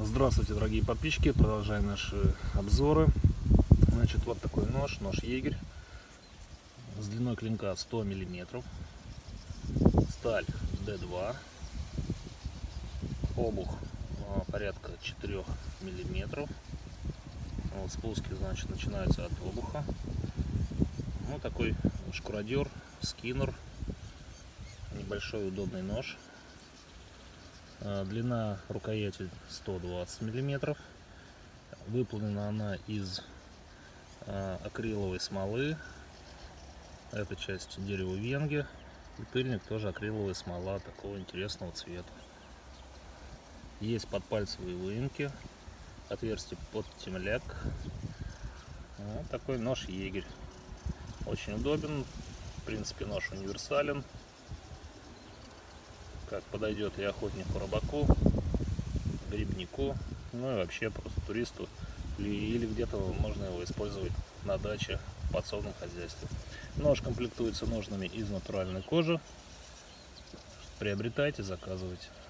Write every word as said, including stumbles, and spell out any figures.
Здравствуйте, дорогие подписчики, продолжаем наши обзоры. Значит, вот такой нож, нож егерь с длиной клинка сто миллиметров, сталь дэ два, обух порядка четырёх миллиметров. Вот спуски, значит, начинаются от обуха. Ну, такой шкуродер, скиннер, небольшой удобный нож. Длина рукояти сто двадцать миллиметров. Выполнена она из акриловой смолы. Эта часть дерева венги. И тыльник тоже акриловая смола такого интересного цвета. Есть подпальцевые выемки, отверстие под темляк. Вот такой нож егерь. Очень удобен. В принципе, нож универсален. Как подойдет и охотнику, рыбаку, грибнику, ну и вообще просто туристу, или где-то можно его использовать на даче в подсобном хозяйстве. Нож комплектуется ножнами из натуральной кожи. Приобретайте, заказывайте.